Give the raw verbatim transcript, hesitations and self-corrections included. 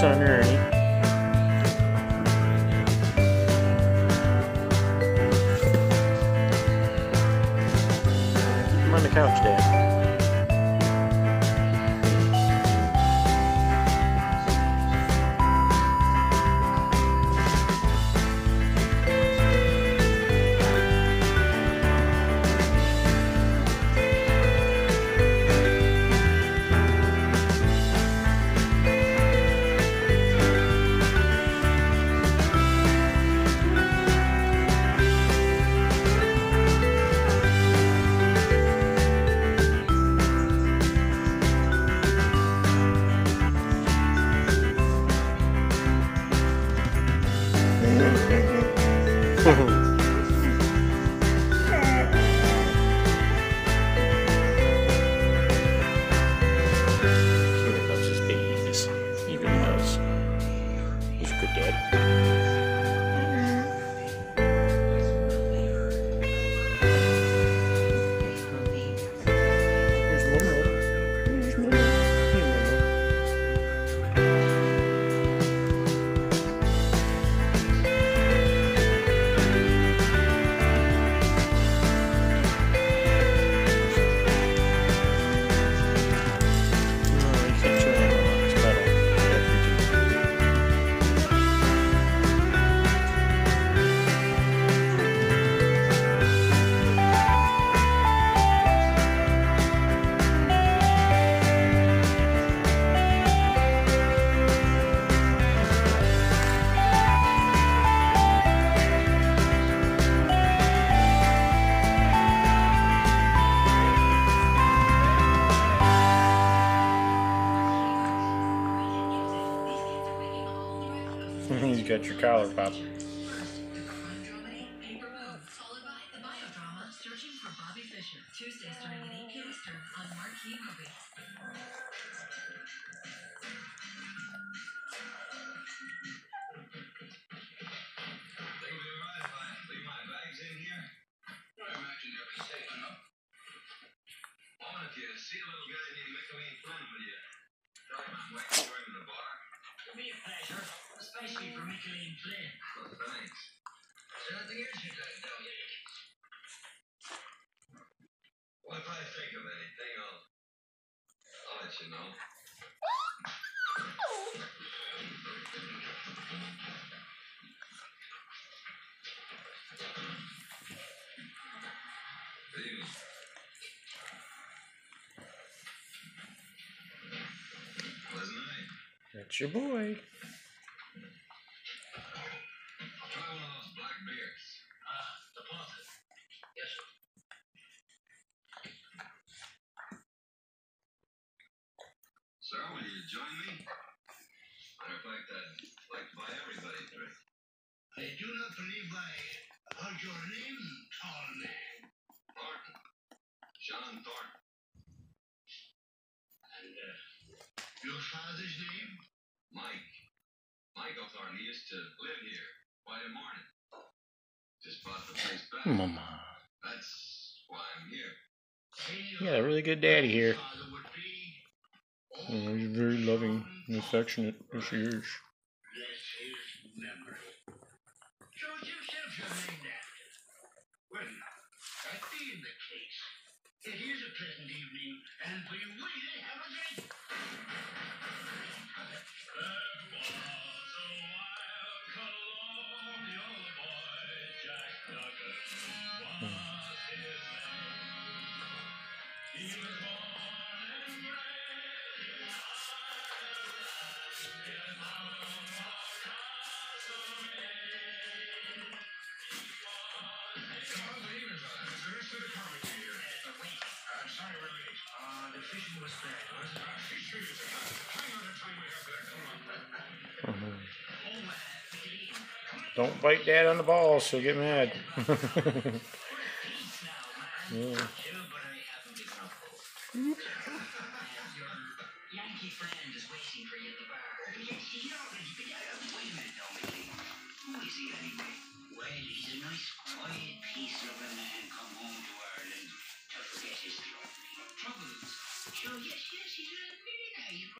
son, Ernie. Keep him on the couch, Dad. Kieran loves his babies. He really does. He's a good dad. Here's Mama. Here's Mama. Here, Mama. No, you can't show him on his pedal. That's ridiculous. He's got your collar pop. Especially for Micheline Flynn. Well, thanks. There's nothing else you'd like, don't you? Well, if I think of anything, I'll, I'll let you know. Evening. Pleasant night. That's your boy. Try one of those black beers. Ah, deposit. Yes, sir. Sir, will you join me? Matter of fact, I'd like to buy everybody a drink. I do not believe I heard your name, tall man. Thornton. John Thornton. And, uh, your father's name? Mike. Michael Thornton. He used to live here. Quite a morning. Just bought the place back. Mama. That's why I'm here. You got a really good daddy here. Oh, he's very loving and affectionate. Yes, he is. Bless his memory. Shows himself your name after. Well, that being the case, it is a pleasant evening, and we will have a drink. Don't bite Dad on the balls, he'll get mad. Yeah. Yankee friend is waiting for you at the bar. Yes, you know, wait a minute, Dominic. Who is he anyway? Well, he's a nice, quiet, peace-loving man come home to Ireland to forget his troubles. Troubles? Sure, yes, yes, he's a